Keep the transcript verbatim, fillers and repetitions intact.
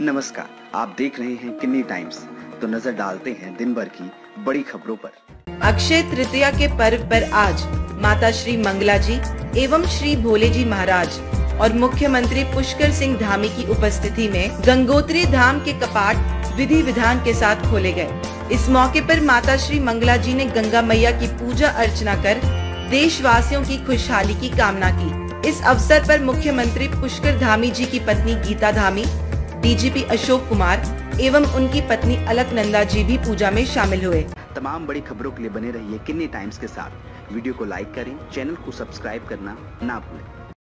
नमस्कार, आप देख रहे हैं किन्नी टाइम्स। तो नजर डालते हैं दिन भर की बड़ी खबरों पर। अक्षय तृतीया के पर्व पर आज माता श्री मंगला जी एवं श्री भोले जी महाराज और मुख्यमंत्री पुष्कर सिंह धामी की उपस्थिति में गंगोत्री धाम के कपाट विधि विधान के साथ खोले गए। इस मौके पर माता श्री मंगला जी ने गंगा मैया की पूजा अर्चना कर देशवासियों की खुशहाली की कामना की। इस अवसर पर मुख्यमंत्री पुष्कर धामी जी की पत्नी गीता धामी, डीजीपी अशोक कुमार एवं उनकी पत्नी अलकनंदा जी भी पूजा में शामिल हुए। तमाम बड़ी खबरों के लिए बने रहिए किन्नी टाइम्स के साथ। वीडियो को लाइक करें, चैनल को सब्सक्राइब करना ना भूलें।